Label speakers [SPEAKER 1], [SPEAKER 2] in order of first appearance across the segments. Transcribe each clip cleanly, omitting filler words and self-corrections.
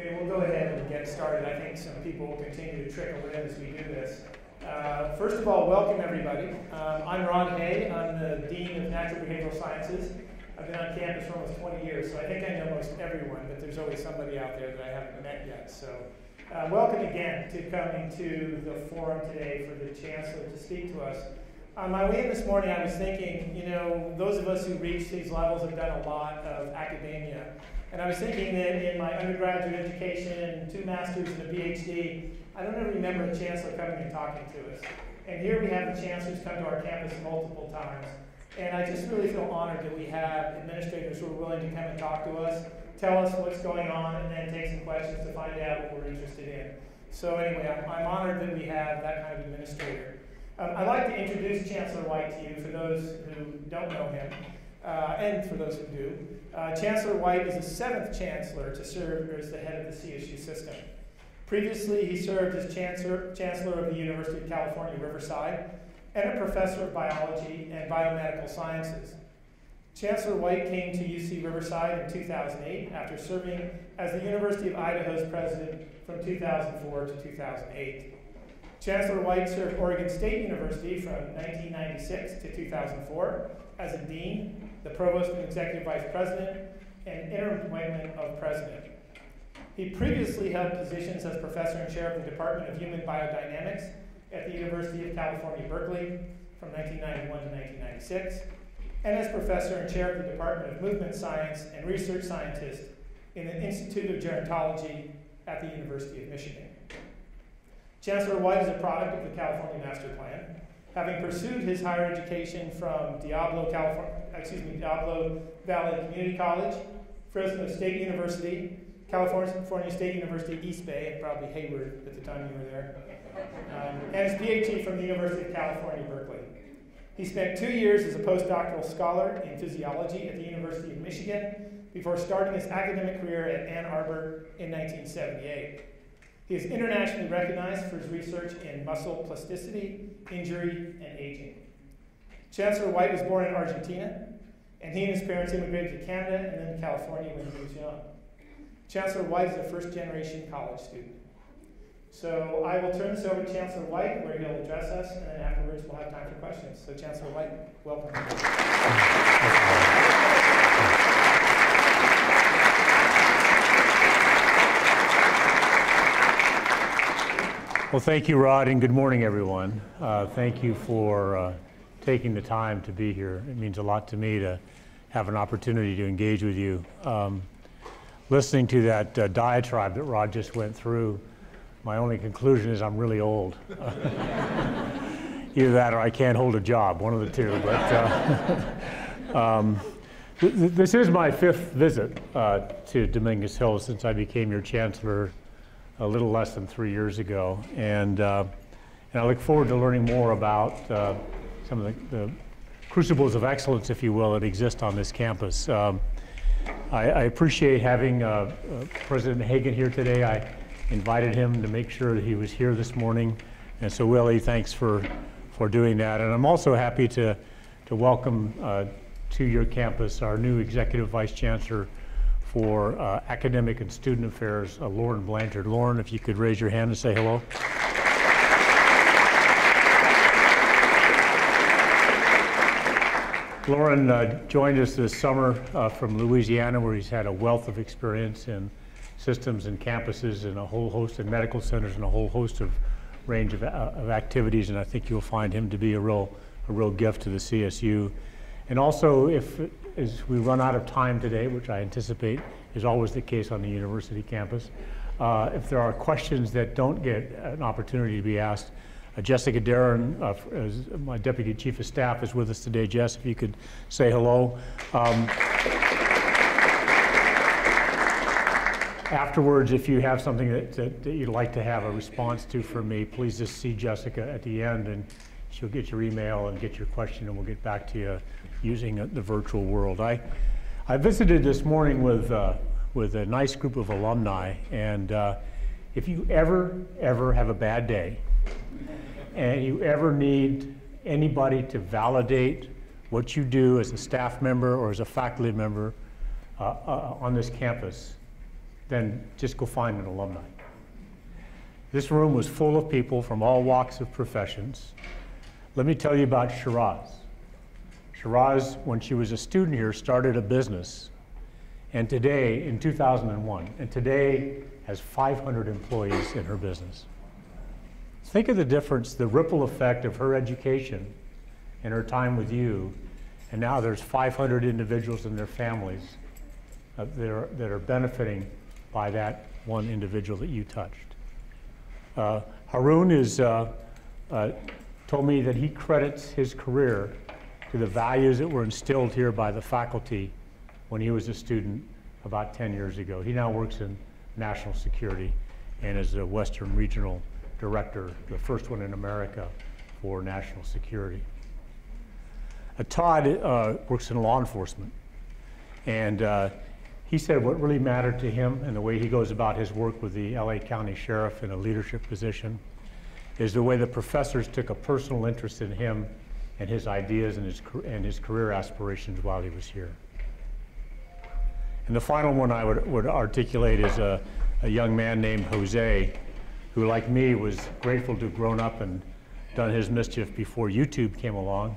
[SPEAKER 1] Okay, we'll go ahead and get started. I think some people will continue to trickle in as we do this. First of all, welcome everybody. I'm Ron Hay. I'm the Dean of Natural Behavioral Sciences. I've been on campus for almost 20 years, so I think I know most everyone, but there's always somebody out there that I haven't met yet. So welcome again to coming to the forum today for the Chancellor to speak to us. On my way in this morning, I was thinking, you know, those of us who reach these levels have done a lot of academia. And I was thinking that in my undergraduate education, 2 masters and a PhD, I don't ever remember a chancellor coming and talking to us. And here we have the chancellors come to our campus multiple times. And I just really feel honored that we have administrators who are willing to come and talk to us, tell us what's going on, and then take some questions to find out what we're interested in. So anyway, I'm honored that we have that kind of administrator. I'd like to introduce Chancellor White to you for those who don't know him. And for those who do, Chancellor White is the 7th Chancellor to serve as the head of the CSU system. Previously, he served as Chancellor of the University of California, Riverside, and a professor of biology and biomedical sciences. Chancellor White came to UC Riverside in 2008 after serving as the University of Idaho's president from 2004 to 2008. Chancellor White served Oregon State University from 1996 to 2004 as a dean, the provost and executive vice president, and interim appointment of president. He previously held positions as professor and chair of the Department of Human Biodynamics at the University of California, Berkeley from 1991 to 1996, and as professor and chair of the Department of Movement Science and research scientist in the Institute of Gerontology at the University of Michigan. Chancellor White is a product of the California Master Plan, having pursued his higher education from Diablo Valley Community College, Fresno State University, California State University East Bay, and probably Hayward at the time you were there, and his PhD from the University of California, Berkeley. He spent 2 years as a postdoctoral scholar in physiology at the University of Michigan before starting his academic career at Ann Arbor in 1978. He is internationally recognized for his research in muscle plasticity, injury, and aging. Chancellor White was born in Argentina, and he and his parents immigrated to Canada and then California when he was young. Chancellor White is a first-generation college student. So I will turn this over to Chancellor White, where he'll address us, and then afterwards we'll have time for questions. So Chancellor White, welcome.
[SPEAKER 2] Well, thank you, Rod, and good morning, everyone. Thank you for taking the time to be here. It means a lot to me to have an opportunity to engage with you. Listening to that diatribe that Rod just went through, my only conclusion is I'm really old. Either that or I can't hold a job, one of the two. But this is my 5th visit to Dominguez Hills since I became your chancellor a little less than 3 years ago, and I look forward to learning more about some of the crucibles of excellence, if you will, that exist on this campus. I appreciate having President Hagan here today. I invited him to make sure that he was here this morning, and so Willie, thanks for doing that. And I'm also happy to welcome to your campus our new Executive Vice Chancellor for Academic and Student Affairs, Lauren Blanchard. Lauren, if you could raise your hand and say hello. Lauren joined us this summer from Louisiana, where he's had a wealth of experience in systems and campuses and a whole host of medical centers and a whole host of range of activities, and I think you'll find him to be a real gift to the CSU. And also, as we run out of time today, which I anticipate is always the case on the university campus, if there are questions that don't get an opportunity to be asked, Jessica Darren, as my Deputy Chief of Staff, is with us today. Jess, if you could say hello. Afterwards, if you have something that you'd like to have a response to from me, please just see Jessica at the end, and she'll get your email and get your question, and we'll get back to you using the virtual world. I visited this morning with a nice group of alumni, and if you ever have a bad day, and you ever need anybody to validate what you do as a staff member or as a faculty member on this campus, then just go find an alumni. This room was full of people from all walks of professions. Let me tell you about Shiraz. Shiraz, when she was a student here, started a business, and today, in 2001, and today has 500 employees in her business. Think of the difference, the ripple effect of her education and her time with you, and now there's 500 individuals and their families that are benefiting by that one individual that you touched. Haroon told me that he credits his career to the values that were instilled here by the faculty when he was a student about 10 years ago. He now works in national security and is a Western Regional Director, the first one in America for national security. Todd works in law enforcement, and he said what really mattered to him and the way he goes about his work with the LA County Sheriff in a leadership position is the way the professors took a personal interest in him and his ideas and his career aspirations while he was here. And the final one I would articulate is a young man named Jose, who, like me, was grateful to have grown up and done his mischief before YouTube came along.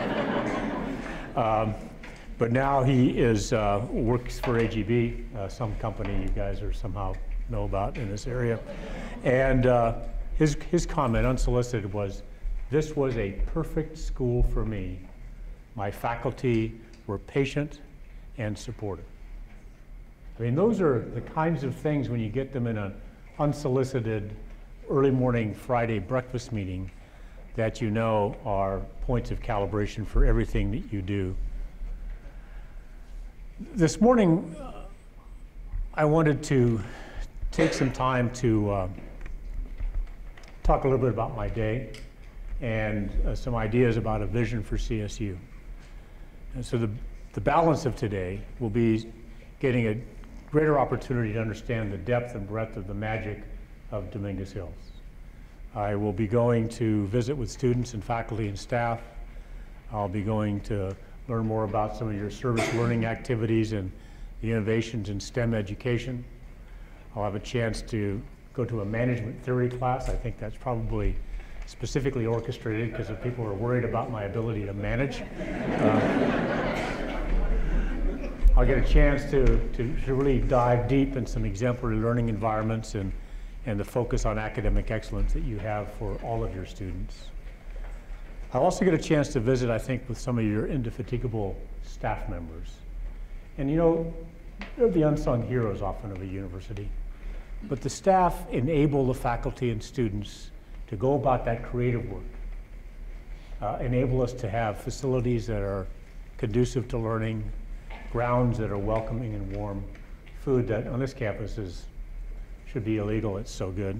[SPEAKER 2] But now he works for AGB, some company you guys are somehow know about in this area. And his comment, unsolicited, was, "This was a perfect school for me. My faculty were patient and supportive." I mean, those are the kinds of things when you get them in an unsolicited early morning Friday breakfast meeting that you know are points of calibration for everything that you do. This morning, I wanted to take some time to talk a little bit about my day and some ideas about a vision for CSU. And so the balance of today will be getting a greater opportunity to understand the depth and breadth of the magic of Dominguez Hills. I will be going to visit with students and faculty and staff. I'll be going to learn more about some of your service learning activities and the innovations in STEM education. I'll have a chance to go to a management theory class. I think that's probably specifically orchestrated because if people are worried about my ability to manage. I'll get a chance to really dive deep in some exemplary learning environments and the focus on academic excellence that you have for all of your students. I'll also get a chance to visit, I think, with some of your indefatigable staff members. And you know, they're the unsung heroes often of a university. But the staff enable the faculty and students to go about that creative work, enable us to have facilities that are conducive to learning, grounds that are welcoming and warm, food that on this campus should be illegal, it's so good.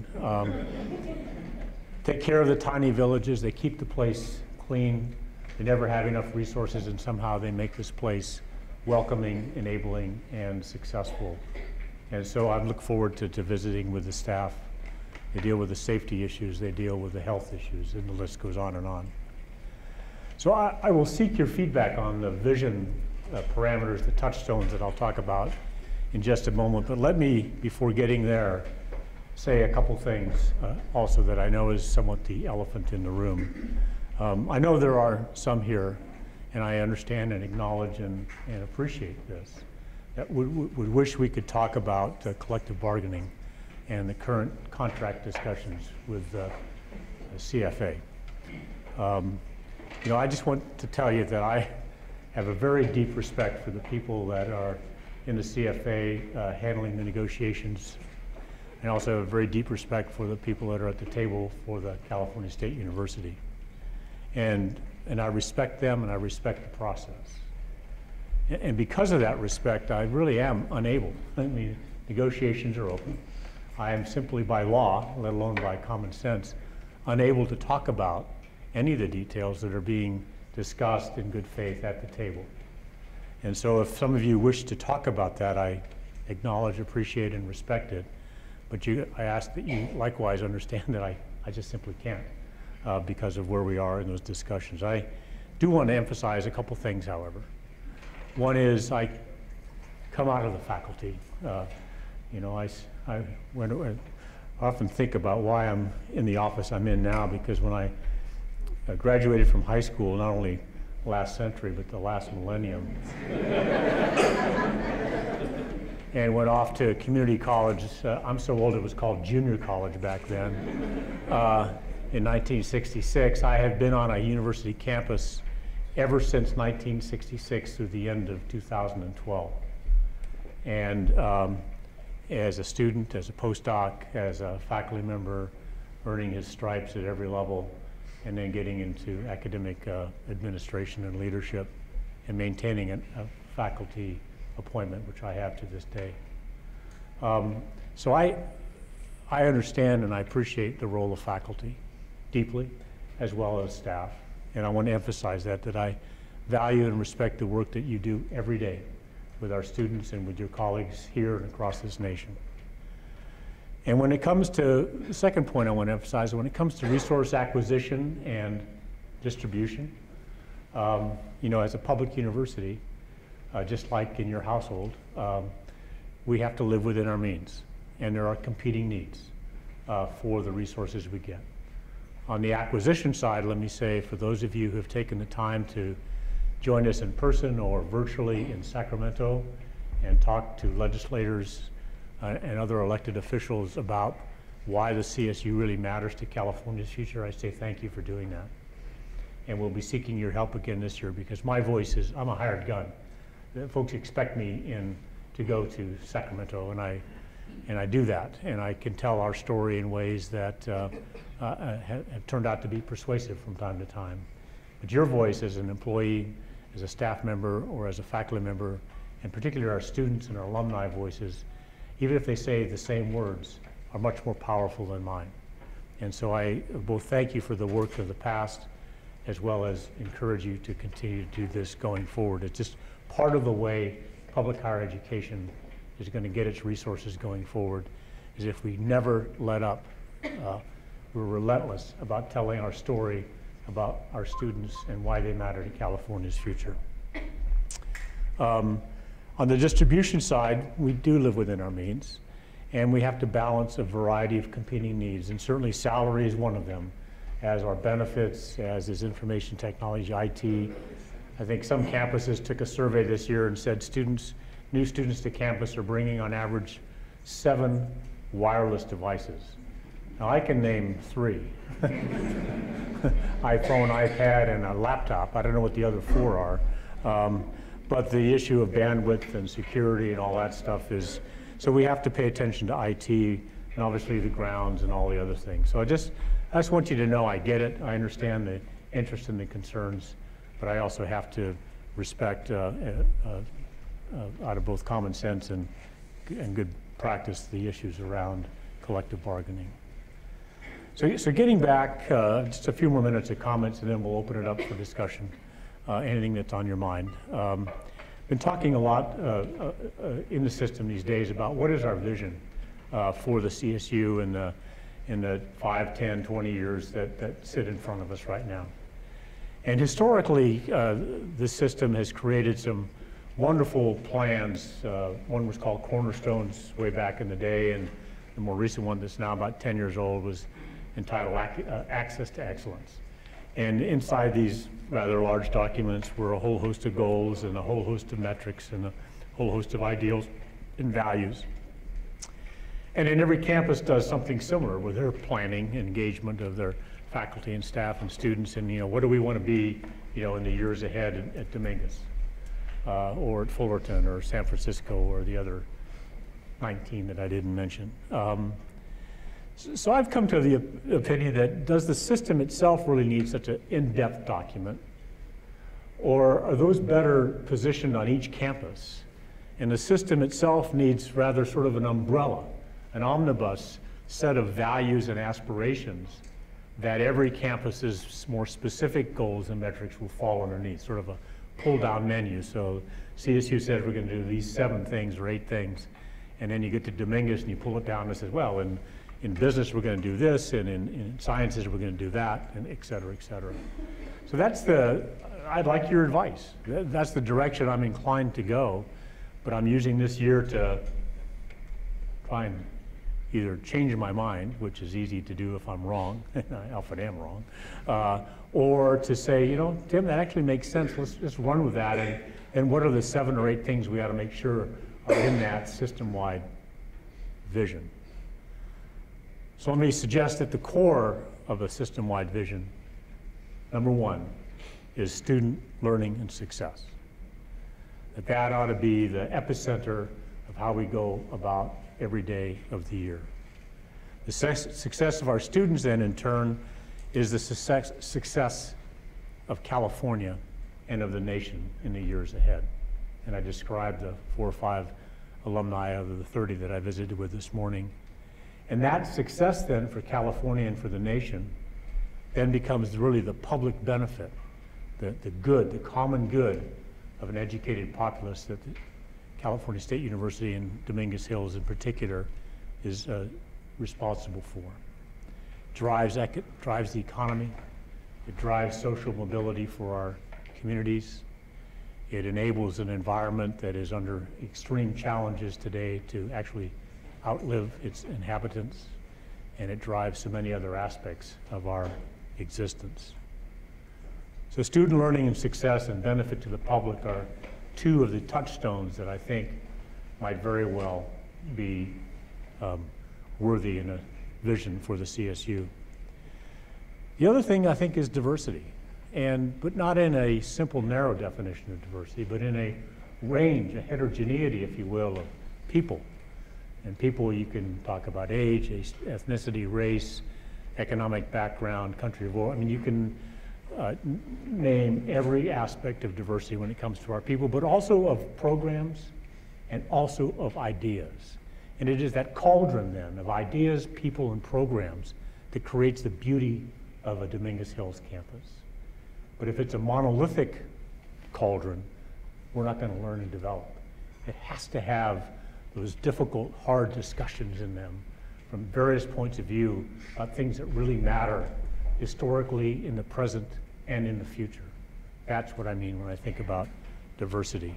[SPEAKER 2] Take care of the tiny villages, they keep the place clean, they never have enough resources, and somehow they make this place welcoming, enabling, and successful. And so I look forward to visiting with the staff. They deal with the safety issues, they deal with the health issues, and the list goes on and on. So I will seek your feedback on the vision parameters, the touchstones that I'll talk about in just a moment. But let me, before getting there, say a couple things also that I know is somewhat the elephant in the room. I know there are some here, and I understand and acknowledge and appreciate this, that would wish we could talk about collective bargaining and the current contract discussions with the CFA. You know, I just want to tell you that I have a very deep respect for the people that are in the CFA handling the negotiations, and also have a very deep respect for the people that are at the table for the California State University. And I respect them and I respect the process. And because of that respect, I really am unable. I mean, negotiations are open. I am simply by law, let alone by common sense, unable to talk about any of the details that are being discussed in good faith at the table. And so if some of you wish to talk about that, I acknowledge, appreciate, and respect it. But I ask that you likewise understand that I just simply can't because of where we are in those discussions. I do want to emphasize a couple things, however. One is I come out of the faculty. You know, I often think about why I'm in the office I'm in now, because when I graduated from high school, not only last century, but the last millennium, and went off to community college. I'm so old it was called junior college back then. In 1966, I have been on a university campus ever since 1966 through the end of 2012. And as a student, as a postdoc, as a faculty member, earning his stripes at every level, and then getting into academic administration and leadership, and maintaining a faculty appointment, which I have to this day. So I understand and I appreciate the role of faculty deeply, as well as staff. And I want to emphasize that I value and respect the work that you do every day with our students and with your colleagues here and across this nation. And when it comes to, the second point I want to emphasize, when it comes to resource acquisition and distribution, you know, as a public university, just like in your household, we have to live within our means, and there are competing needs for the resources we get. On the acquisition side, let me say, for those of you who have taken the time to join us in person or virtually in Sacramento and talk to legislators and other elected officials about why the CSU really matters to California's future, I say thank you for doing that. And we'll be seeking your help again this year, because my voice is, I'm a hired gun. Folks expect me to go to Sacramento, and I do that, and I can tell our story in ways that have turned out to be persuasive from time to time. But your voice as an employee, as a staff member, or as a faculty member, and particularly our students and our alumni voices, even if they say the same words, are much more powerful than mine. And so I both thank you for the work of the past, as well as encourage you to continue to do this going forward. It's just part of the way public higher education is going to get its resources going forward, is if we never let up. We're relentless about telling our story about our students and why they matter to California's future. On the distribution side, we do live within our means, and we have to balance a variety of competing needs, and certainly salary is one of them, as are benefits, as is information technology, IT. I think some campuses took a survey this year and said new students to campus are bringing on average 7 wireless devices. Now I can name 3. iPhone, iPad, and a laptop. I don't know what the other 4 are. But the issue of bandwidth and security and all that stuff is, so we have to pay attention to IT and obviously the grounds and all the other things. So I just want you to know I get it. I understand the interest and the concerns, but I also have to respect out of both common sense and good practice the issues around collective bargaining. So getting back, just a few more minutes of comments and then we'll open it up for discussion, anything that's on your mind. Been talking a lot in the system these days about what is our vision for the CSU in the 5, 10, 20 years that sit in front of us right now. And historically, this system has created some wonderful plans. One was called Cornerstones way back in the day, and the more recent one that's now about 10 years old was entitled Access to Excellence. And inside these rather large documents were a whole host of goals and a whole host of metrics and a whole host of ideals and values. And then every campus does something similar with their planning, engagement of their faculty and staff and students, and what do we want to be in the years ahead at Dominguez or at Fullerton or San Francisco or the other 19 that I didn't mention. So I've come to the opinion that does the system itself really need such an in-depth document, or are those better positioned on each campus? And the system itself needs rather sort of an umbrella, an omnibus set of values and aspirations that every campus's more specific goals and metrics will fall underneath, sort of a pull-down menu. So CSU says we're going to do these 7 things or 8 things, and then you get to Dominguez and you pull it down and says, well, in business we're going to do this, and in sciences we're going to do that, and et cetera, et cetera. So I'd like your advice. That's the direction I'm inclined to go, but I'm using this year to try and either change my mind, which is easy to do if I'm wrong, and I often am wrong, or to say, you know, Tim, that actually makes sense. Let's just run with that. And what are the 7 or 8 things we ought to make sure are in that system-wide vision? So let me suggest at the core of a system-wide vision, number 1 is student learning and success. That ought to be the epicenter of how we go about every day of the year. The success of our students then in turn is the success of California and of the nation in the years ahead. And I described the 4 or 5 alumni out of the 30 that I visited with this morning. And that success then for California and for the nation then becomes really the public benefit, the good, the common good of an educated populace that the California State University and Dominguez Hills in particular is responsible for. It drives the economy, it drives social mobility for our communities, it enables an environment that is under extreme challenges today to actually outlive its inhabitants, and it drives so many other aspects of our existence. So student learning and success and benefit to the public are 2 of the touchstones that I think might very well be worthy in a vision for the CSU. The other thing I think is diversity, but not in a simple narrow definition of diversity, but in a range, a heterogeneity, if you will, of people. And people, you can talk about age, ethnicity, race, economic background, country of origin. I mean, you can name every aspect of diversity when it comes to our people, but also of programs and also of ideas. And it is that cauldron then of ideas, people, and programs that creates the beauty of a Dominguez Hills campus. But if it's a monolithic cauldron, we're not going to learn and develop. It has to have those difficult, hard discussions in them from various points of view about things that really matter historically, in the present, and in the future. That's what I mean when I think about diversity.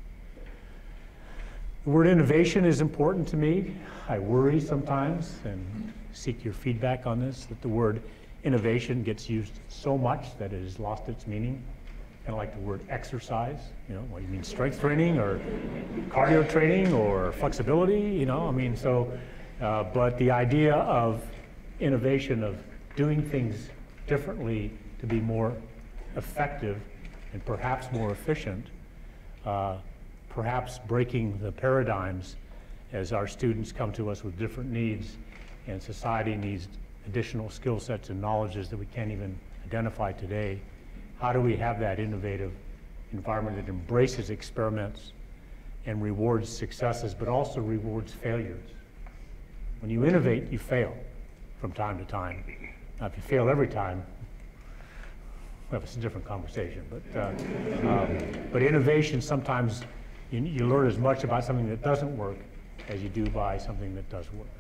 [SPEAKER 2] The word innovation is important to me. I worry sometimes, and seek your feedback on this, that the word innovation gets used so much that it has lost its meaning. Kind of like the word exercise, you know, what you mean, strength training or cardio training or flexibility, you know, I mean, so, but the idea of innovation, of doing things differently to be more effective and perhaps more efficient, perhaps breaking the paradigms as our students come to us with different needs and society needs additional skill sets and knowledges that we can't even identify today. How do we have that innovative environment that embraces experiments and rewards successes, but also rewards failures? When you innovate, you fail from time to time. Now, if you fail every time, well, it's a different conversation. But innovation, sometimes you learn as much about something that doesn't work as you do by something that does work.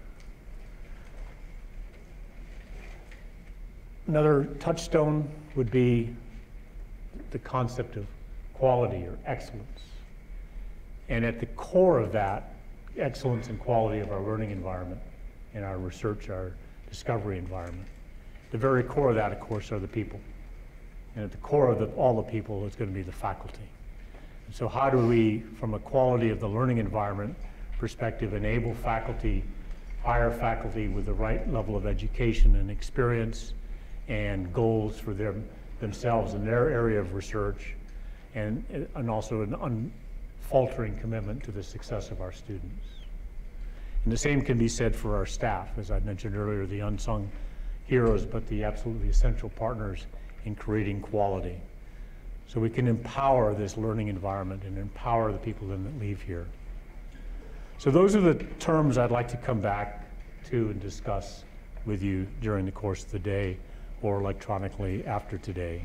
[SPEAKER 2] Another touchstone would be the concept of quality or excellence. And at the core of that, excellence and quality of our learning environment and our research, our discovery environment. The very core of that, of course, are the people. And at the core of all the people is going to be the faculty. And so how do we, from a quality of the learning environment perspective, enable faculty, hire faculty with the right level of education and experience and goals for themselves in their area of research, and also an unfaltering commitment to the success of our students. And the same can be said for our staff, as I mentioned earlier, the unsung heroes, but the absolutely essential partners in creating quality. So we can empower this learning environment and empower the people that leave here. So those are the terms I'd like to come back to and discuss with you during the course of the day or electronically after today.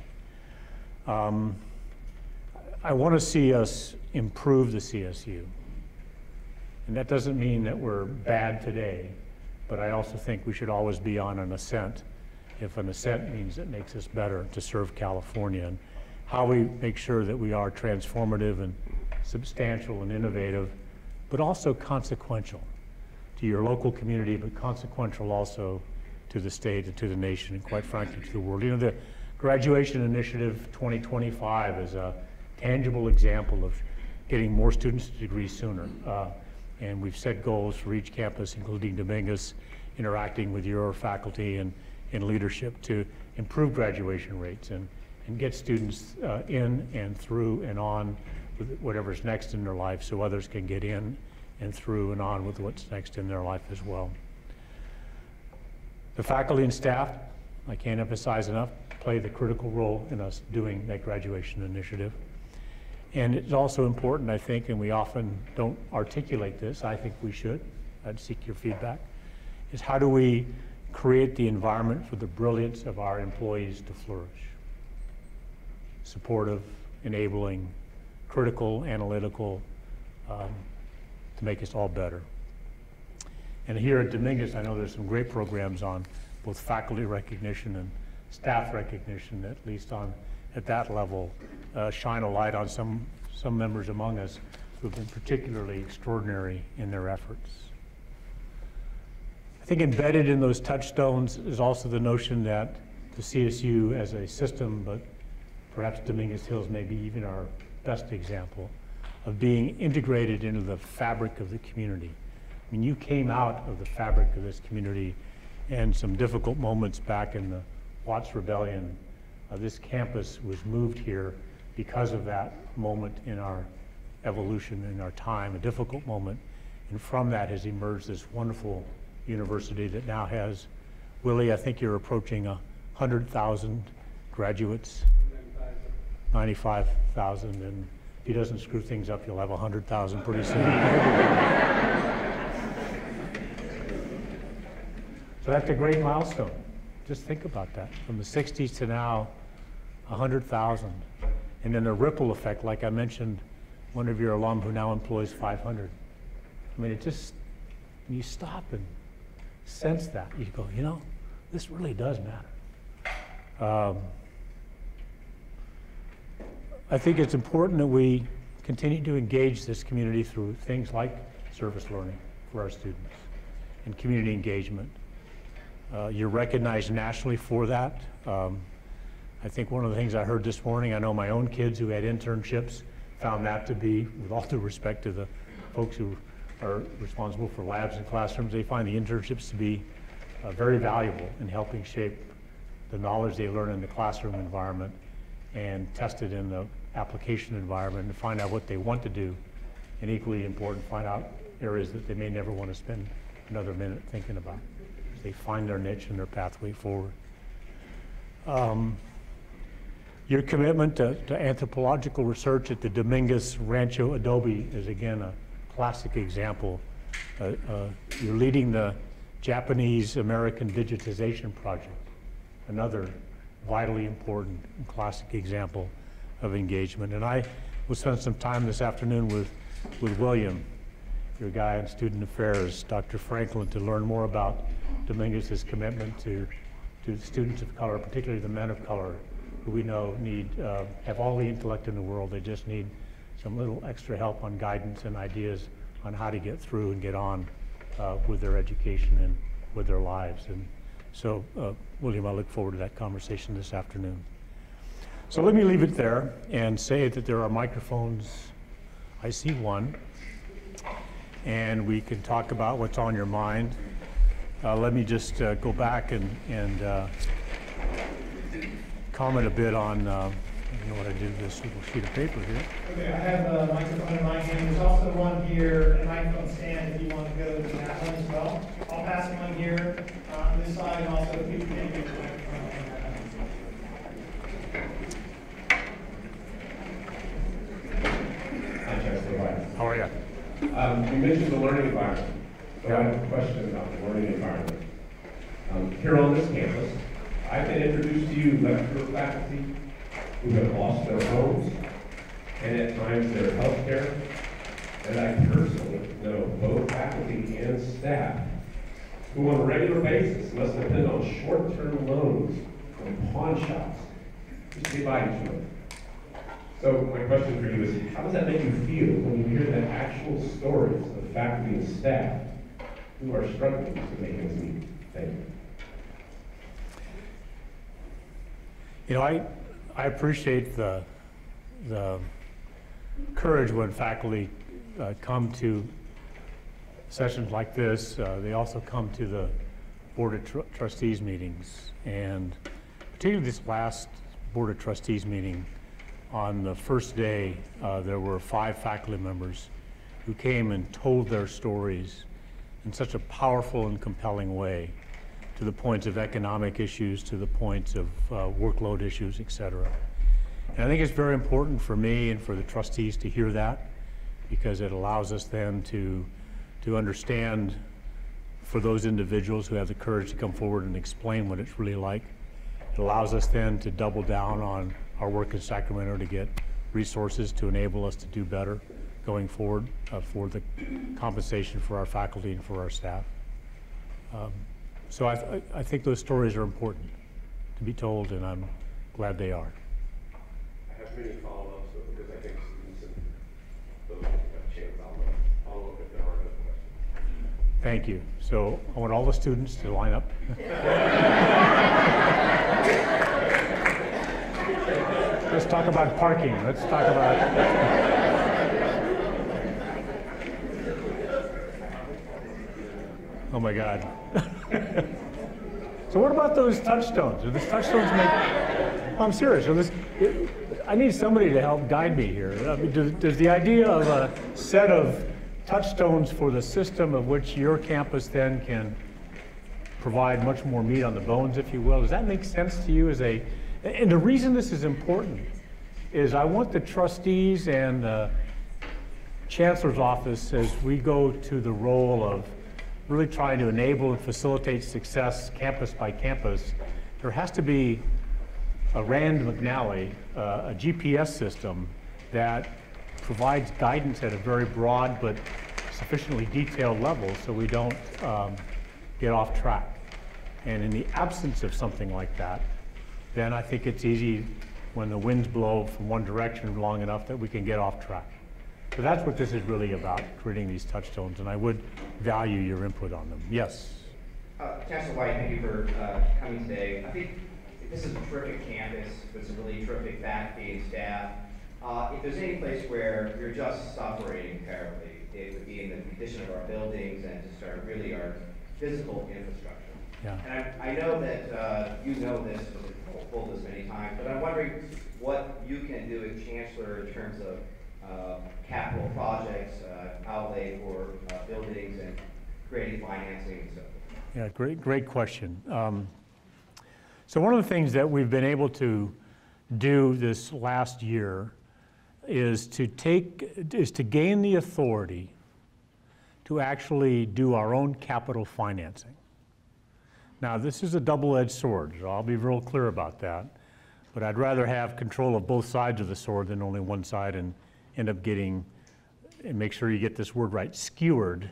[SPEAKER 2] I want to see us improve the CSU. And that doesn't mean that we're bad today, but I also think we should always be on an ascent. If an ascent means it makes us better to serve California, and how we make sure that we are transformative and substantial and innovative, but also consequential. to your local community, but consequential also to the state and to the nation, and quite frankly to the world. You know, the Graduation Initiative 2025 is a tangible example of getting more students to degrees sooner. And we've set goals for each campus, including Dominguez, interacting with your faculty and leadership to improve graduation rates and get students in and through and on with whatever's next in their life, so others can get in and through and on with what's next in their life as well. The faculty and staff, I can't emphasize enough, play the critical role in us doing that graduation initiative. And it's also important, I think, and we often don't articulate this, I think we should, I'd seek your feedback, is how do we create the environment for the brilliance of our employees to flourish? Supportive, enabling, critical, analytical, to make us all better. And here at Dominguez, I know there's some great programs on both faculty recognition and staff recognition, at least at that level, shine a light on some members among us who have been particularly extraordinary in their efforts. I think embedded in those touchstones is also the notion that the CSU as a system, but perhaps Dominguez Hills may be even our best example of being integrated into the fabric of the community. I mean, you came out of the fabric of this community, and some difficult moments back in the Watts Rebellion. This campus was moved here because of that moment in our evolution, in our time, a difficult moment. And from that has emerged this wonderful university that now has, Willie, I think you're approaching 100,000 graduates. 95,000, and if he doesn't screw things up, you'll have 100,000 pretty soon. So that's a great milestone. Just think about that. From the 60s to now, 100,000. And then the ripple effect, like I mentioned, one of your alum who now employs 500. I mean, it just, when you stop and sense that, you go, you know, this really does matter. I think it's important that we continue to engage this community through things like service learning for our students and community engagement. You're recognized nationally for that. I think one of the things I heard this morning, I know my own kids who had internships found that to be, with all due respect to the folks who are responsible for labs and classrooms, they find the internships to be very valuable in helping shape the knowledge they learn in the classroom environment and test it in the application environment and find out what they want to do, and equally important, find out areas that they may never want to spend another minute thinking about. They find their niche and their pathway forward. Your commitment to anthropological research at the Dominguez Rancho Adobe is again a classic example. You're leading the Japanese-American digitization project, another vitally important and classic example of engagement. And I will spend some time this afternoon with William, your guy in student affairs, Dr. Franklin, to learn more about Dominguez's commitment to students of color, particularly the men of color, who we know have all the intellect in the world. They just need some little extra help on guidance and ideas on how to get through and get on with their education and with their lives. And so, William, I look forward to that conversation this afternoon. So let me leave it there and say that there are microphones. I see one. And we can talk about what's on your mind. Let me just go back and comment a bit on, I don't know what I did with this little sheet of paper here.
[SPEAKER 1] Okay, I have a microphone in my hand. There's also one here, a microphone stand if you want to go to that one as well. I'll pass one here on this side, and also if you can get the microphone on that.
[SPEAKER 3] Hi, Chancellor.
[SPEAKER 2] How are you?
[SPEAKER 3] You mentioned the learning environment. So I have a question about the learning environment. Here on this campus, I've been introduced to you lecturer faculty who have lost their homes and at times their health care. And I personally know both faculty and staff who on a regular basis must depend on short-term loans from pawn shops to get by each other. So my question for you is, how does that make you feel when you hear the actual stories of faculty and staff who who are struggling to make ends meet? Thank you.
[SPEAKER 2] You know, I appreciate the courage when faculty come to sessions like this. They also come to the Board of Trustees meetings, and particularly this last Board of Trustees meeting, on the first day, there were 5 faculty members who came and told their stories in such a powerful and compelling way, to the points of economic issues, to the points of workload issues, et cetera. And I think it's very important for me and for the trustees to hear that, because it allows us then to understand, for those individuals who have the courage to come forward and explain what it's really like. It allows us then to double down on our work in Sacramento to get resources to enable us to do better going forward for the compensation for our faculty and for our staff. So I think those stories are important to be told, and I'm glad they are.
[SPEAKER 3] I have many follow-ups, because I think students and those who have a chance, I'll follow up if there are other questions.
[SPEAKER 2] Thank you. So I want all the students to line up. Let's talk about parking. Let's talk about... Oh my God. So what about those touchstones? Do these touchstones make... I'm serious. I need somebody to help guide me here. I mean, does the idea of a set of touchstones for the system of which your campus then can provide much more meat on the bones, if you will, does that make sense to you as a... And the reason this is important is I want the trustees and the Chancellor's office, as we go to the role of really trying to enable and facilitate success campus by campus, there has to be a Rand McNally, a GPS system that provides guidance at a very broad but sufficiently detailed level so we don't get off track. And in the absence of something like that, then I think it's easy when the winds blow from one direction long enough that we can get off track. So that's what this is really about, creating these touchstones, and I would value your input on them. Yes?
[SPEAKER 4] Chancellor White, thank you for coming today. I think this is a terrific campus with some really terrific faculty and staff. If there's any place where you're just suffering terribly, it would be in the condition of our buildings and just our physical infrastructure.
[SPEAKER 2] Yeah.
[SPEAKER 4] And I know that you know this, because we've pulled this many times, but I'm wondering what you can do as Chancellor in terms of capital projects, outlay for buildings and creating financing and so forth.
[SPEAKER 2] Yeah, great question. So one of the things that we've been able to do this last year is to gain the authority to actually do our own capital financing. Now, this is a double-edged sword, so I'll be real clear about that. But I'd rather have control of both sides of the sword than only one side and end up getting, and make sure you get this word right, skewered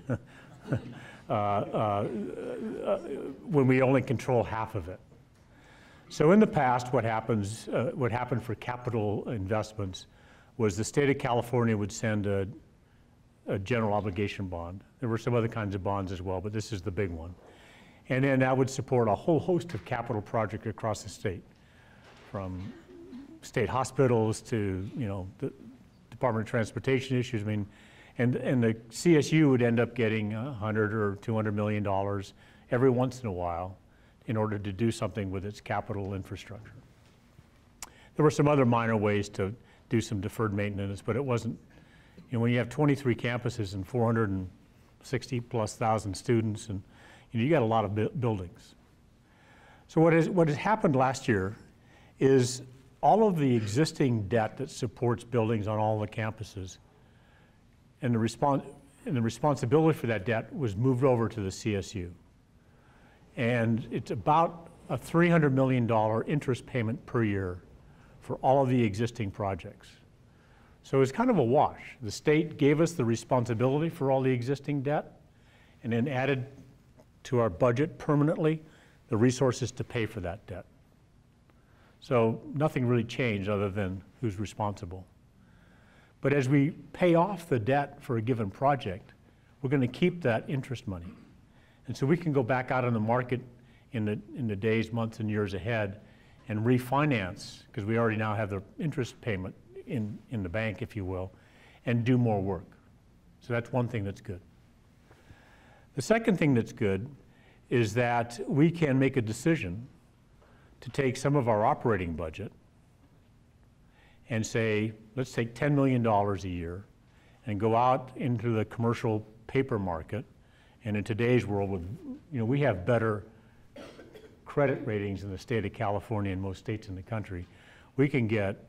[SPEAKER 2] when we only control half of it. So in the past, what happened for capital investments was the state of California would send a general obligation bond. There were some other kinds of bonds as well, but this is the big one. And then that would support a whole host of capital projects across the state, from state hospitals to, the Department of Transportation issues. I mean, and the CSU would end up getting $100 or $200 million every once in a while in order to do something with its capital infrastructure. There were some other minor ways to do some deferred maintenance, but it wasn't, when you have 23 campuses and 460,000+ students, and you got a lot of buildings. So what has happened last year is all of the existing debt that supports buildings on all the campuses, and the responsibility for that debt was moved over to the CSU. And it's about a $300 million interest payment per year for all of the existing projects. So it's kind of a wash. The state gave us the responsibility for all the existing debt and then added to our budget permanently the resources to pay for that debt. So nothing really changed other than who's responsible. But as we pay off the debt for a given project, we're going to keep that interest money. And so we can go back out on the market in the days, months, and years ahead and refinance, because we already now have the interest payment in the bank, if you will, and do more work. So that's one thing that's good. The second thing that's good is that we can make a decision to take some of our operating budget and say, let's take $10 million a year and go out into the commercial paper market. And in today's world, we have better credit ratings in the state of California and most states in the country. We can get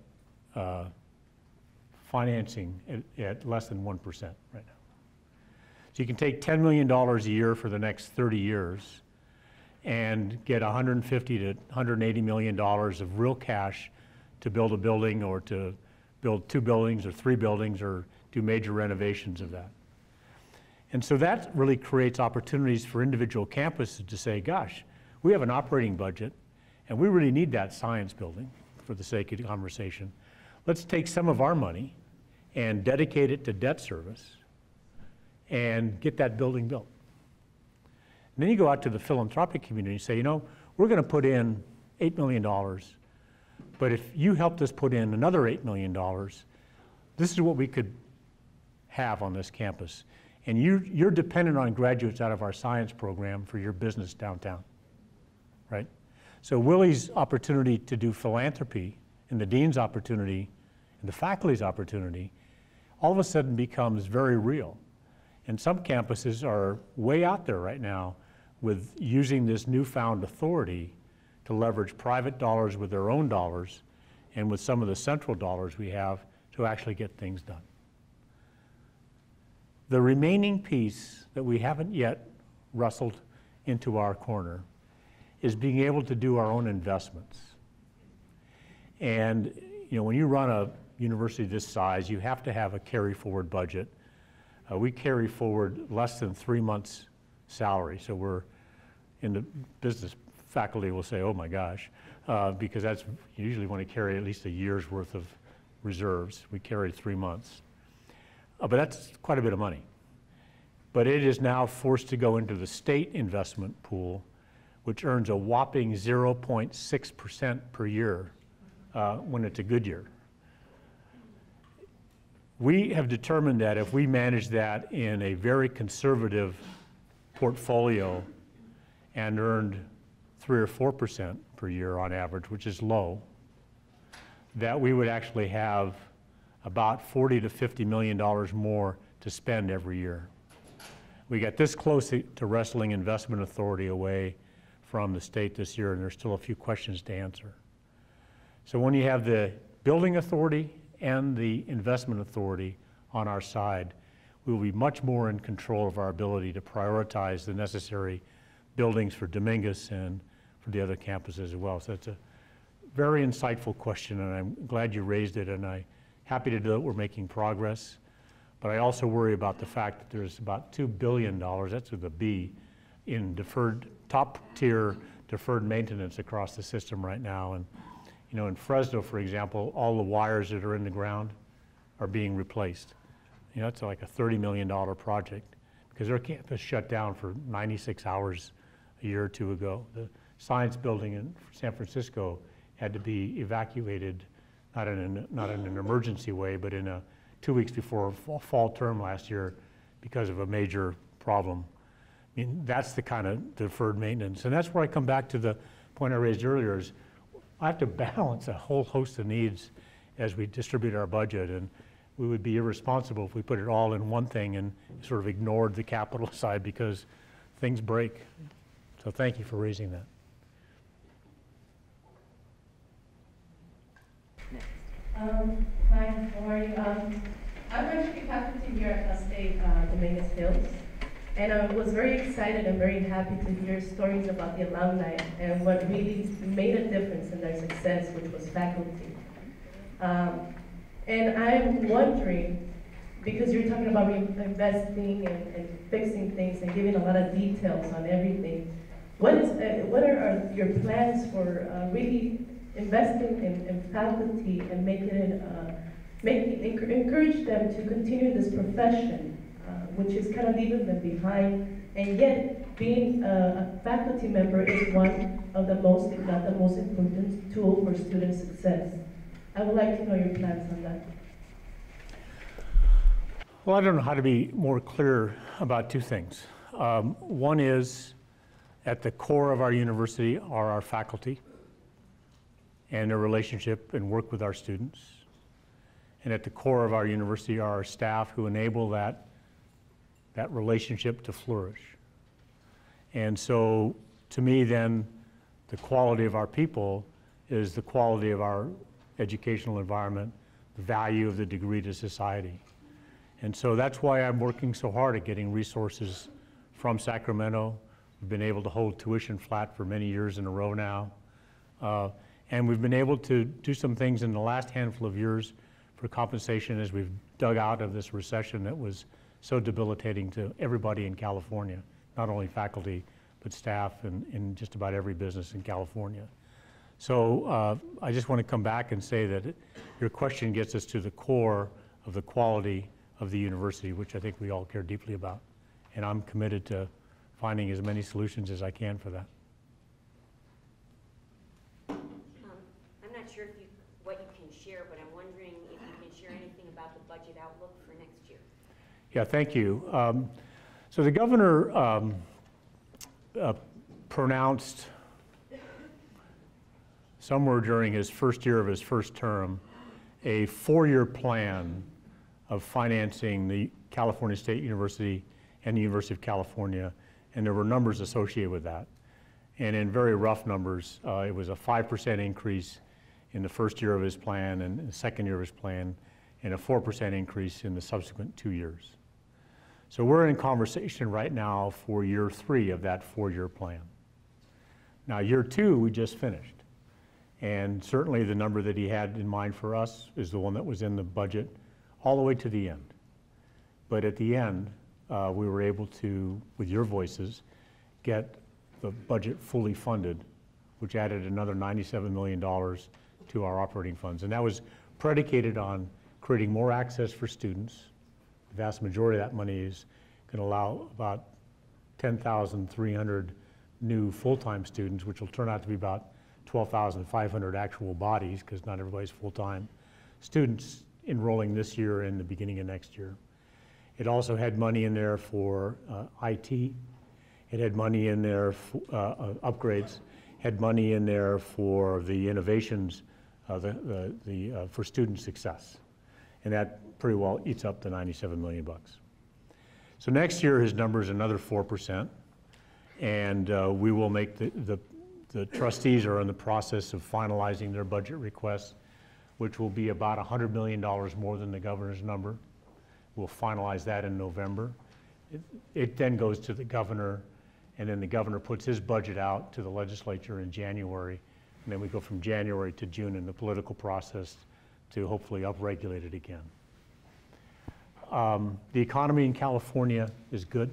[SPEAKER 2] financing at less than 1% right now. So you can take $10 million a year for the next 30 years and get $150 to $180 million of real cash to build a building or to build 2 buildings or 3 buildings or do major renovations of that. And so that really creates opportunities for individual campuses to say, gosh, we have an operating budget and we really need that science building for the sake of the conversation. Let's take some of our money and dedicate it to debt service and get that building built. And then you go out to the philanthropic community and say, we're going to put in $8 million, but if you helped us put in another $8 million, this is what we could have on this campus. And you're dependent on graduates out of our science program for your business downtown, right? So Willie's opportunity to do philanthropy and the dean's opportunity and the faculty's opportunity all of a sudden becomes very real. And some campuses are way out there right now with using this newfound authority to leverage private dollars with their own dollars and with some of the central dollars we have to actually get things done. The remaining piece that we haven't yet wrestled into our corner is being able to do our own investments. And when you run a university this size, you have to have a carry forward budget. We carry forward less than 3 months' salary. So we're in the business faculty will say, oh my gosh, because that's you usually want to carry at least a year's worth of reserves. We carry 3 months. But that's quite a bit of money. But it is now forced to go into the state investment pool, which earns a whopping 0.6% per year when it's a good year. We have determined that if we manage that in a very conservative portfolio and earned 3 or 4% per year on average, which is low, that we would actually have about $40 to $50 million more to spend every year. We got this close to wrestling investment authority away from the state this year, and there's still a few questions to answer. So when you have the building authority and the investment authority on our side, we will be much more in control of our ability to prioritize the necessary buildings for Dominguez and for the other campuses as well. So it's a very insightful question, and I'm glad you raised it, and I'm happy to do it. We're making progress. But I also worry about the fact that there's about $2 billion, that's with a B, in top-tier deferred maintenance across the system right now. And in Fresno, for example, all the wires that are in the ground are being replaced. It's like a $30 million project because their campus shut down for 96 hours a year or two ago. The science building in San Francisco had to be evacuated, not in an emergency way, but in 2 weeks before fall term last year because of a major problem. That's the kind of deferred maintenance. And that's where I come back to the point I raised earlier is I have to balance a whole host of needs as we distribute our budget, and we would be irresponsible if we put it all in one thing and sort of ignored the capital side because things break. So thank you for raising that.
[SPEAKER 5] Hi, how are you? I'm actually faculty here at State Dominguez Hills, and I was very excited and very happy to hear stories about the alumni and what really made a difference in their success, which was faculty. And I'm wondering, because you're talking about investing and fixing things and giving a lot of details on everything, what are your plans for really investing in faculty and encourage them to continue this profession, which is kind of leaving them behind And yet, being a faculty member is one of the most, if not the most important tool for student success. I would like to know your plans on that.
[SPEAKER 2] Well, I don't know how to be more clear about two things. One is, at the core of our university are our faculty and their relationship and work with our students. And at the core of our university are our staff who enable that relationship to flourish. And so, to me then, the quality of our people is the quality of our educational environment, the value of the degree to society. And so that's why I'm working so hard at getting resources from Sacramento. We've been able to hold tuition flat for many years in a row now. And we've been able to do some things in the last handful of years for compensation as we've dug out of this recession that was so debilitating to everybody in California, not only faculty, but staff in just about every business in California. So I just want to come back and say that your question gets us to the core of the quality of the university, which I think we all care deeply about. And I'm committed to finding as many solutions as I can for that.
[SPEAKER 6] I'm not sure what you can share, but I'm wondering if you can share anything about the budget outlook for next year.
[SPEAKER 2] Yeah, thank you. So the governor pronounced somewhere during his first year of his first term a 4-year plan of financing the California State University and the University of California, and there were numbers associated with that. And in very rough numbers, it was a 5% increase in the first year of his plan and the second year of his plan, and a 4% increase in the subsequent 2 years. So we're in conversation right now for year 3 of that 4-year plan. Now, year 2, we just finished. And certainly the number that he had in mind for us is the one that was in the budget all the way to the end. But at the end, we were able to, with your voices, get the budget fully funded, which added another $97 million to our operating funds. And that was predicated on creating more access for students. The vast majority of that money is going to allow about 10,300 new full-time students, which will turn out to be about 12,500 actual bodies, because not everybody's full-time students enrolling this year and the beginning of next year. It also had money in there for IT. It had money in there for upgrades. Had money in there for the innovations, for student success, and that pretty well eats up the $97 million bucks. So next year his number is another 4%, and we will make the trustees are in the process of finalizing their budget requests, which will be about $100 million more than the governor's number. We'll finalize that in November. It then goes to the governor, and then the governor puts his budget out to the legislature in January, and then we go from January to June in the political process to hopefully upregulate it again. The economy in California is good.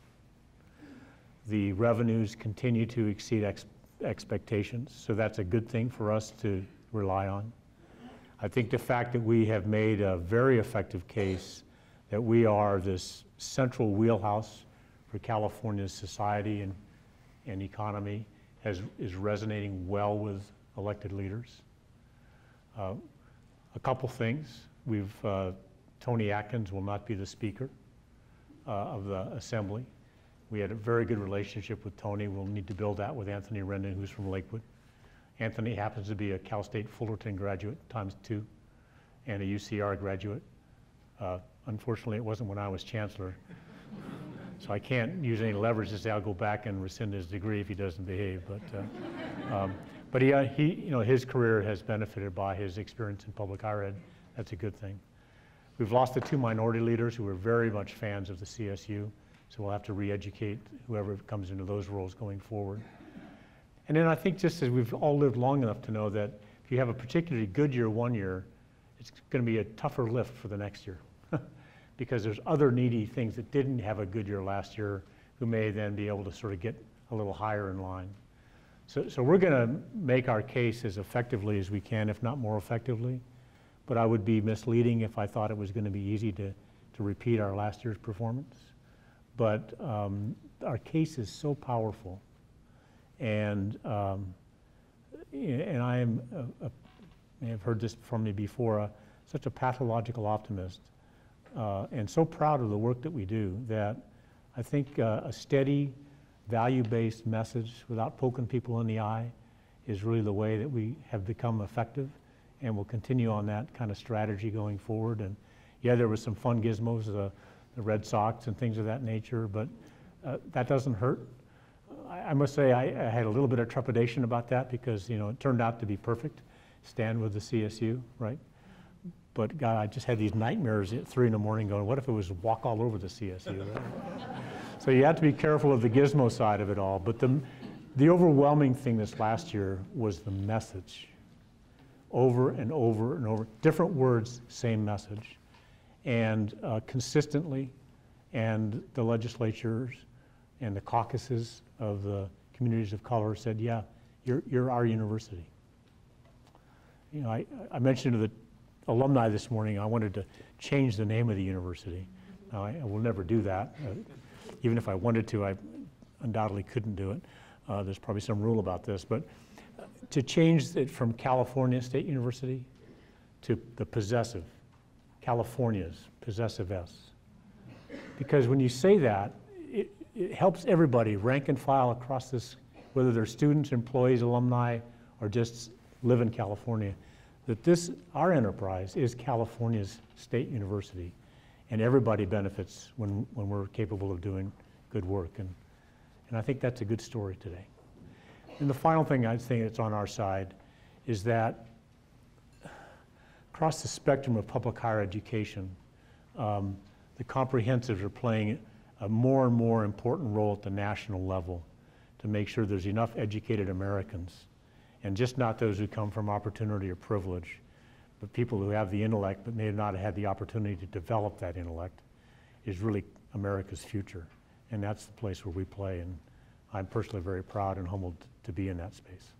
[SPEAKER 2] The revenues continue to exceed expectations, so that's a good thing for us to rely on. I think the fact that we have made a very effective case that we are this central wheelhouse for California's society and economy is resonating well with elected leaders. A couple things. Tony Atkins will not be the Speaker of the Assembly. We had a very good relationship with Tony. We'll need to build that with Anthony Rendon, who's from Lakewood. Anthony happens to be a Cal State Fullerton graduate ×2 and a UCR graduate. Unfortunately, it wasn't when I was chancellor. So I can't use any leverage to say I'll go back and rescind his degree if he doesn't behave. But his career has benefited by his experience in public higher ed. That's a good thing. We've lost the 2 minority leaders who were very much fans of the CSU, so we'll have to re-educate whoever comes into those roles going forward. And then I think just as we've all lived long enough to know that if you have a particularly good year one year, it's going to be a tougher lift for the next year because there's other needy things that didn't have a good year last year who may then be able to sort of get a little higher in line. So we're going to make our case as effectively as we can, if not more effectively, but I would be misleading if I thought it was going to be easy to repeat our last year's performance. but our case is so powerful. And I am, you may have heard this from me before, such a pathological optimist, and so proud of the work that we do that I think a steady, value-based message without poking people in the eye is really the way that we have become effective, and we'll continue on that kind of strategy going forward. And yeah, there was some fun gizmos, the Red Sox and things of that nature, but that doesn't hurt. I must say I had a little bit of trepidation about that because, you know, it turned out to be perfect. Stand with the CSU, right? But God, I just had these nightmares at 3 in the morning going, what if it was walk all over the CSU? Right? So you have to be careful of the gizmo side of it all. But the overwhelming thing this last year was the message. Over and over and over. Different words, same message. And consistently, and the legislatures and the caucuses of the communities of color said, yeah, you're our university. You know, I mentioned to the alumni this morning, I wanted to change the name of the university. Now, I will never do that. Even if I wanted to, I undoubtedly couldn't do it. There's probably some rule about this, but to change it from California State University to the possessive, California's possessive S. Because when you say that, it helps everybody, rank and file across this, whether they're students, employees, alumni, or just live in California, that this, our enterprise, is California's state university, and everybody benefits when we're capable of doing good work, and I think that's a good story today. And the final thing I think that's on our side is that across the spectrum of public higher education, the comprehensives are playing a more and more important role at the national level to make sure there's enough educated Americans, and just not those who come from opportunity or privilege, but people who have the intellect but may have not had the opportunity to develop that intellect, is really America's future. And that's the place where we play, and I'm personally very proud and humbled to be in that space.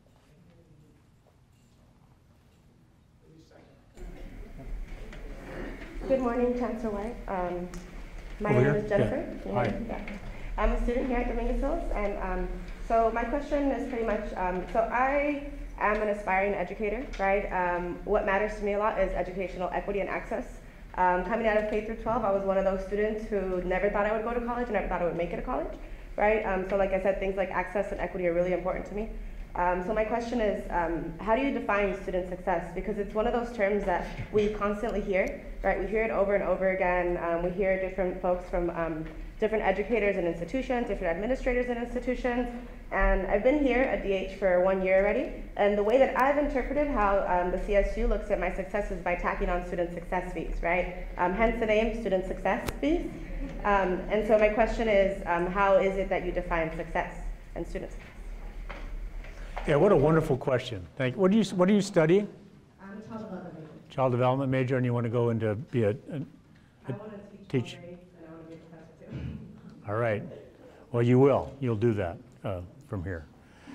[SPEAKER 7] Good morning, Chancellor White. My
[SPEAKER 2] Over
[SPEAKER 7] name
[SPEAKER 2] here?
[SPEAKER 7] is Jennifer.
[SPEAKER 2] Yeah. Hi.
[SPEAKER 7] Yeah. I'm a student here at Dominguez Hills, and so my question is pretty much, so I am an aspiring educator, right? What matters to me a lot is educational equity and access. Coming out of K through 12, I was one of those students who never thought I would go to college and never thought I would make it to college, right? So like I said, things like access and equity are really important to me. So my question is, how do you define student success? Because it's one of those terms that we constantly hear, right? We hear it over and over again. We hear different folks from different educators and institutions, different administrators and institutions. And I've been here at DH for 1 year already. And the way that I've interpreted how the CSU looks at my success is by tacking on student success fees, right? Hence the name, student success fees. And so my question is, how is it that you define success and student success?
[SPEAKER 2] Yeah, what a wonderful question. Thank you. What are you studying?
[SPEAKER 7] I'm a child development major.
[SPEAKER 2] Child development major, and you want to go into be a
[SPEAKER 7] I want to teach grades, and I want to be a professor too.
[SPEAKER 2] all right. Well, you will. You'll do that from here.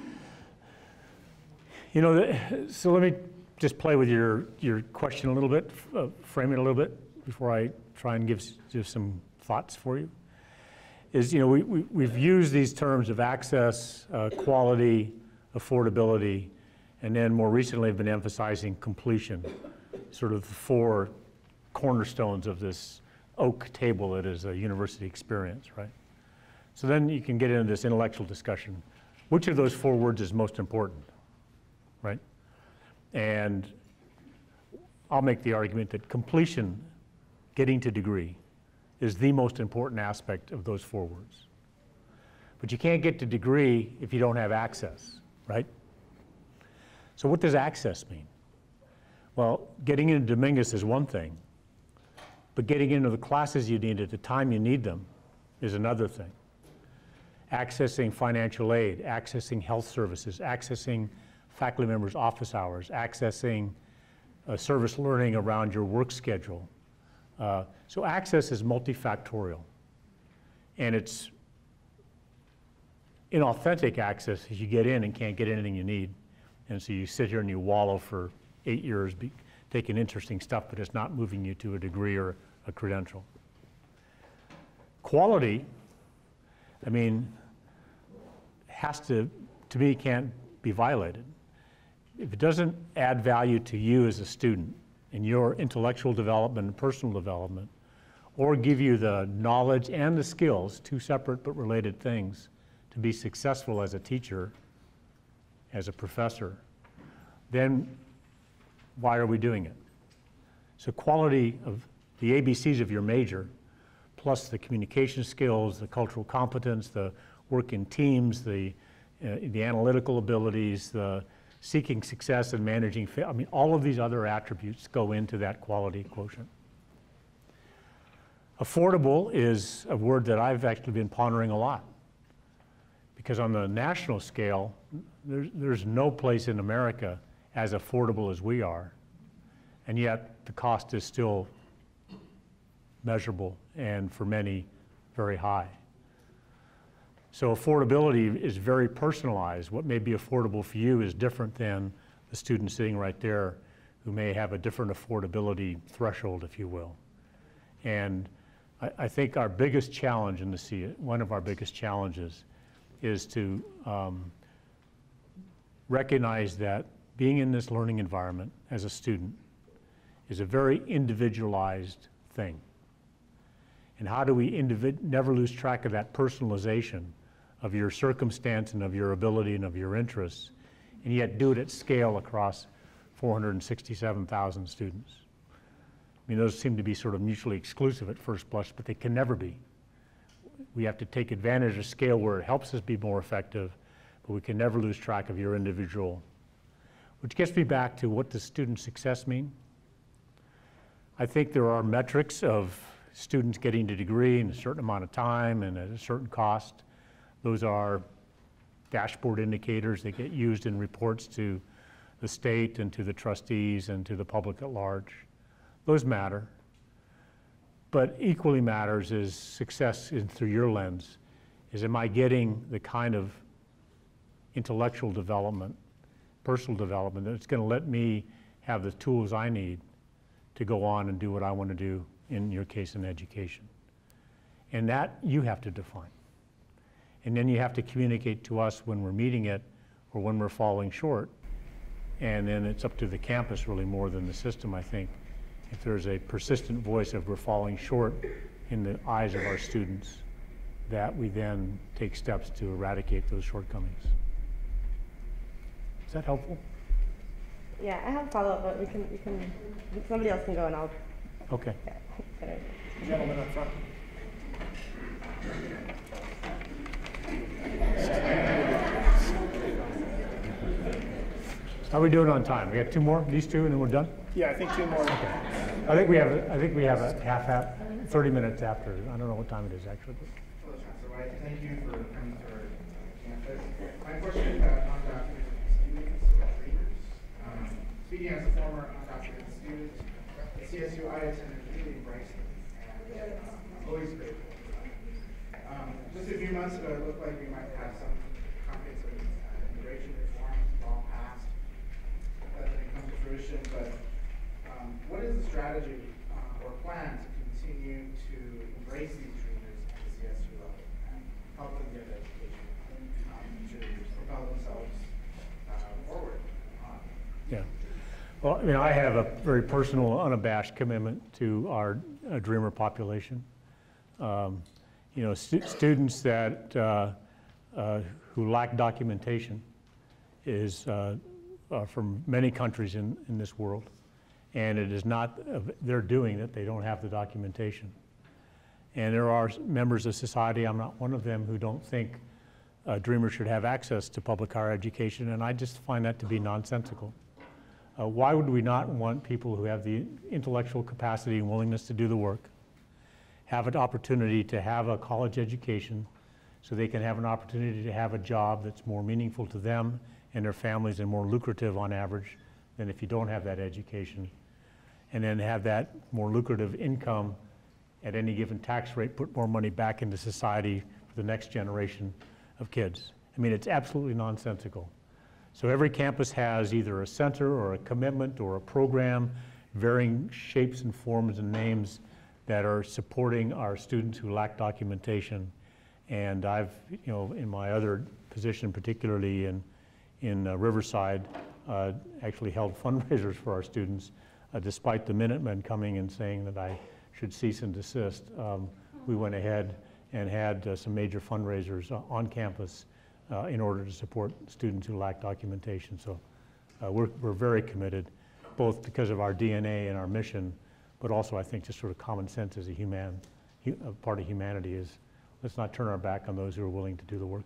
[SPEAKER 2] You know, so let me just play with your question a little bit, frame it a little bit before I try and give some thoughts for you. Is, you know, we've used these terms of access, quality, affordability, and then more recently have been emphasizing completion, sort of the 4 cornerstones of this oak table that is a university experience, right? So then you can get into this intellectual discussion. Which of those 4 words is most important, right? And I'll make the argument that completion, getting to degree, is the most important aspect of those 4 words. But you can't get to degree if you don't have access, right? So what does access mean? Well, getting into Dominguez is one thing, but getting into the classes you need at the time you need them is another thing. Accessing financial aid, accessing health services, accessing faculty members' office hours, accessing service learning around your work schedule. So access is multifactorial, and it's inauthentic access is you get in and can't get anything you need, and so you sit here and you wallow for 8 years taking interesting stuff, but it's not moving you to a degree or a credential. Quality I mean, has to me, can't be violated. If it doesn't add value to you as a student in your intellectual development and personal development, or give you the knowledge and the skills, two separate but related things, to be successful as a teacher, as a professor, then why are we doing it? So quality of the ABCs of your major, plus the communication skills, the cultural competence, the work in teams, the analytical abilities, the seeking success and managing, I mean, all of these other attributes go into that quality quotient. Affordable is a word that I've actually been pondering a lot, because on the national scale, there's no place in America as affordable as we are, and yet the cost is still measurable and for many very high. So affordability is very personalized. What may be affordable for you is different than the student sitting right there who may have a different affordability threshold, if you will. And I think our biggest challenge in the one of our biggest challenges is to recognize that being in this learning environment as a student is a very individualized thing. And how do we never lose track of that personalization of your circumstance and of your ability and of your interests, and yet do it at scale across 467,000 students? I mean, those seem to be sort of mutually exclusive at first blush, but they can never be. We have to take advantage of scale where it helps us be more effective, but we can never lose track of your individual. Which gets me back to, what does student success mean? I think there are metrics of students getting a degree in a certain amount of time and at a certain cost. Those are dashboard indicators that get used in reports to the state and to the trustees and to the public at large. Those matter. But equally matters is success through your lens. Am I getting the kind of intellectual development, personal development, that's going to let me have the tools I need to go on and do what I want to do, in your case, in education? And that you have to define. And then you have to communicate to us when we're meeting it or when we're falling short. And then it's up to the campus really more than the system, I think. If there's a persistent voice of we're falling short in the eyes of our students, that we then take steps to eradicate those shortcomings. Is that helpful?
[SPEAKER 7] Yeah, I have a follow-up, but somebody else can go and I'll.
[SPEAKER 2] Okay.
[SPEAKER 7] Okay.
[SPEAKER 1] Gentleman up front.
[SPEAKER 2] How are we doing on time? We got two more, these two, and then we're done?
[SPEAKER 1] Yeah, I think two more.
[SPEAKER 2] Okay. I think we have a half, 30 minutes after. I don't know what time it is actually.
[SPEAKER 8] Hello, Chancellor White. Thank you for coming to our campus. My question is about undocumented students or dreamers. Speaking as a former undocumented student at CSU, I attended really embraced them, and always grateful. Just a few months ago, it looked like we might have some comprehensive immigration reform long passed. That didn't come to fruition, but what is the strategy or plan to continue to embrace these dreamers at the CSU level and help them get an education to propel themselves forward?
[SPEAKER 2] Yeah. Well, I mean, I have a very personal, unabashed commitment to our dreamer population. You know, students that who lack documentation is from many countries in this world, and it is not their doing that they don't have the documentation. And there are members of society, I'm not one of them, who don't think dreamers should have access to public higher education, and I just find that to be nonsensical. Why would we not want people who have the intellectual capacity and willingness to do the work, have an opportunity to have a college education so they can have an opportunity to have a job that's more meaningful to them and their families and more lucrative on average than if you don't have that education, and then have that more lucrative income at any given tax rate, put more money back into society for the next generation of kids. I mean, it's absolutely nonsensical. So every campus has either a center or a commitment or a program, varying shapes and forms and names, that are supporting our students who lack documentation And I've, in my other position, particularly in Riverside, actually held fundraisers for our students, despite the Minutemen coming and saying that I should cease and desist. We went ahead and had some major fundraisers on campus in order to support students who lack documentation. So we're very committed, both because of our DNA and our mission, but also I think just sort of common sense as a part of humanity is, let's not turn our back on those who are willing to do the work.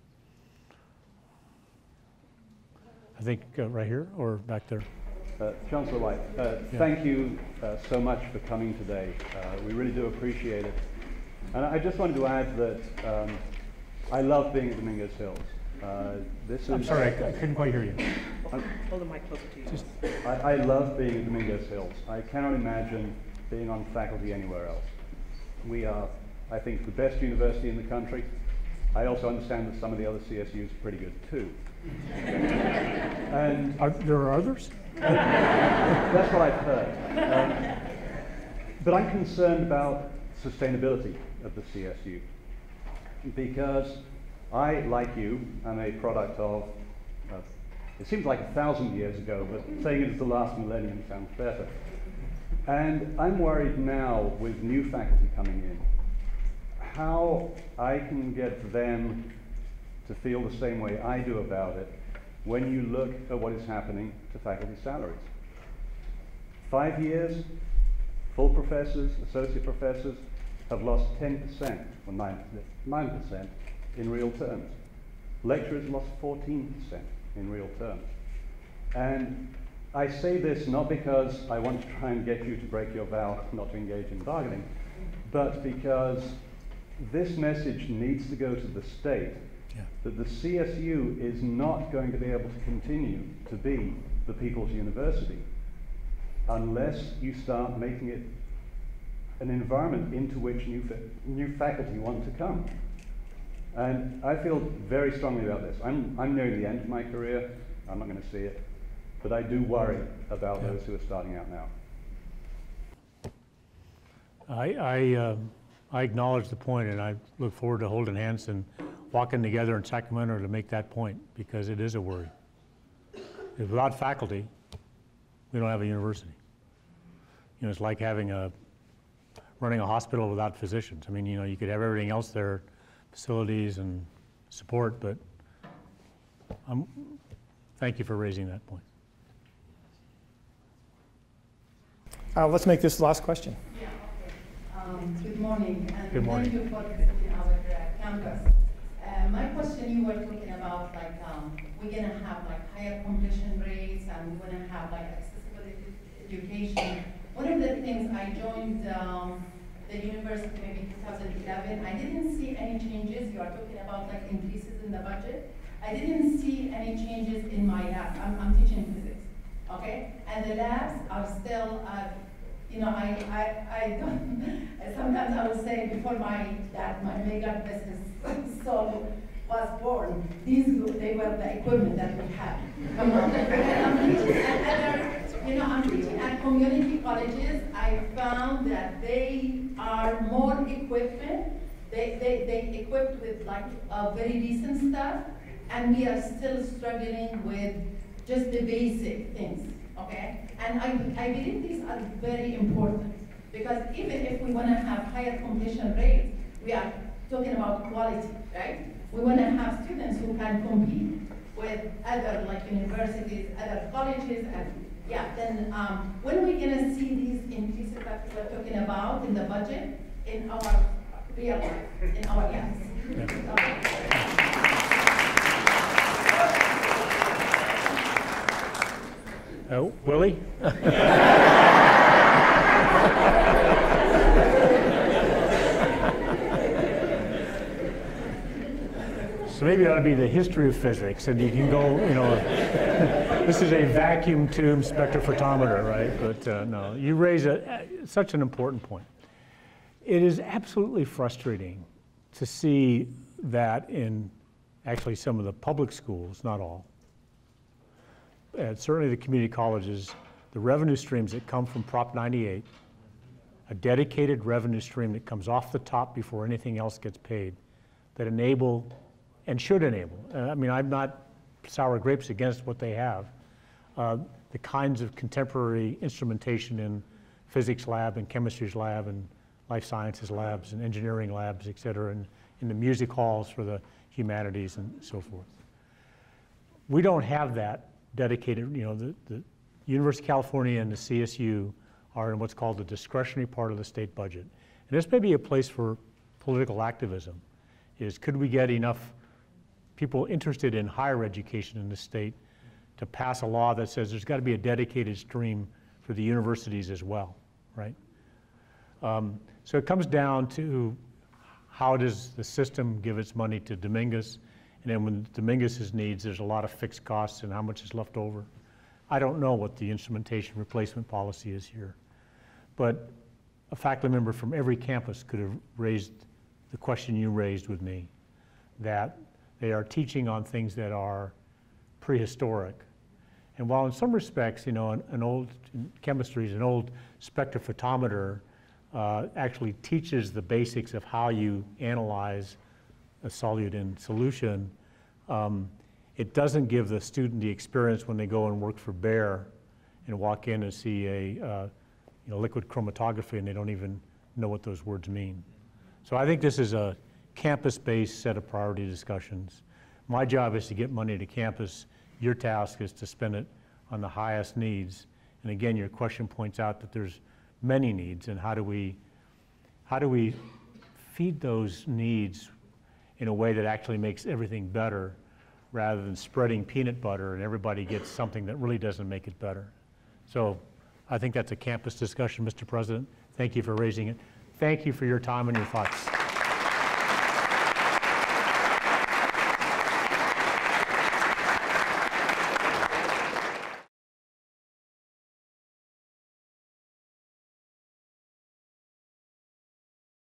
[SPEAKER 2] I think right here or back there.
[SPEAKER 9] Chancellor White, thank you so much for coming today. We really do appreciate it. And I just wanted to add that I love being at Dominguez Hills.
[SPEAKER 2] I'm sorry, I couldn't quite hear you.
[SPEAKER 10] Hold the mic closer to you.
[SPEAKER 9] I love being at Dominguez Hills. I cannot imagine being on faculty anywhere else. We are, I think, the best university in the country. I also understand that some of the other CSUs are pretty good too. And
[SPEAKER 2] there are others?
[SPEAKER 9] That's what I've heard. But I'm concerned about sustainability of the CSU because I, like you, am a product of, it seems like 1,000 years ago, but saying it is the last millennium sounds better. And I'm worried now with new faculty coming in, how I can get them to feel the same way I do about it when you look at what is happening to faculty salaries. 5 years, full professors, associate professors have lost 10%, or 9% in real terms. Lecturers lost 14% in real terms. And I say this not because I want to try and get you to break your vow not to engage in bargaining, but because this message needs to go to the state that the CSU is not going to be able to continue to be the people's university unless you start making it an environment into which new faculty want to come. And I feel very strongly about this. I'm nearing the end of my career. I'm not going to see it. But I do worry about those who are starting out now.
[SPEAKER 2] I acknowledge the point, and I look forward to holding hands and walking together in Sacramento to make that point, because it is a worry. If without faculty, we don't have a university. It's like running a hospital without physicians. I mean, you could have everything else there, facilities and support, but thank you for raising that point.
[SPEAKER 1] Let's make this the last question.
[SPEAKER 11] Yeah, okay. Good morning, and
[SPEAKER 2] Good morning.
[SPEAKER 11] Thank you for visiting our campus. My question, you were talking about we're gonna have higher completion rates, and we're gonna have accessible education. One of the things I joined the university maybe 2011, I didn't see any changes. You are talking about increases in the budget. I didn't see any changes in my lab. I'm teaching physics, okay? And the labs are still, I don't, sometimes I would say before my dad, my mega business soul was born, they were the equipment that we had. Come on. And I'm teaching at community colleges. I found that they are more equipment. They equipped with very decent stuff, and we are still struggling with just the basic things, okay? And I believe these are very important, because even if we want to have higher completion rates, we are talking about quality, right? We want to have students who can compete with other universities, other colleges, and then when are we going to see these increases that we're talking about in the budget in our real life, in our labs?
[SPEAKER 2] Willie? So maybe it ought to be the history of physics, and you can go, this is a vacuum tube spectrophotometer, right? But no, you raise such an important point. It is absolutely frustrating to see that in actually some of the public schools, not all, and certainly the community colleges, the revenue streams that come from Prop 98, a dedicated revenue stream that comes off the top before anything else gets paid, that enable and should enable. I mean, I'm not sour grapes against what they have. The kinds of contemporary instrumentation in physics lab and chemistry lab and life sciences labs and engineering labs, et cetera, and in the music halls for the humanities and so forth. We don't have that dedicated, you know, the University of California and the CSU are in what's called the discretionary part of the state budget. And this may be a place for political activism, is could we get enough people interested in higher education in the state to pass a law that says there's got to be a dedicated stream for the universities as well, right? So it comes down to how does the system give its money to Dominguez, and then when Dominguez's needs, there's a lot of fixed costs and how much is left over. I don't know what the instrumentation replacement policy is here, but a faculty member from every campus could have raised the question you raised with me, that they are teaching on things that are prehistoric. And while in some respects, you know, an old chemistry, an old spectrophotometer actually teaches the basics of how you analyze a solute in solution, it doesn't give the student the experience when they go and work for Bayer and walk in and see a you know, liquid chromatography and they don't even know what those words mean. So I think this is a campus-based set of priority discussions. My job is to get money to campus. Your task is to spend it on the highest needs. And again, your question points out that there's many needs, and how do we feed those needs in a way that actually makes everything better, rather than spreading peanut butter and everybody gets something that really doesn't make it better. So I think that's a campus discussion, Mr. President. Thank you for raising it. Thank you for your time and your thoughts.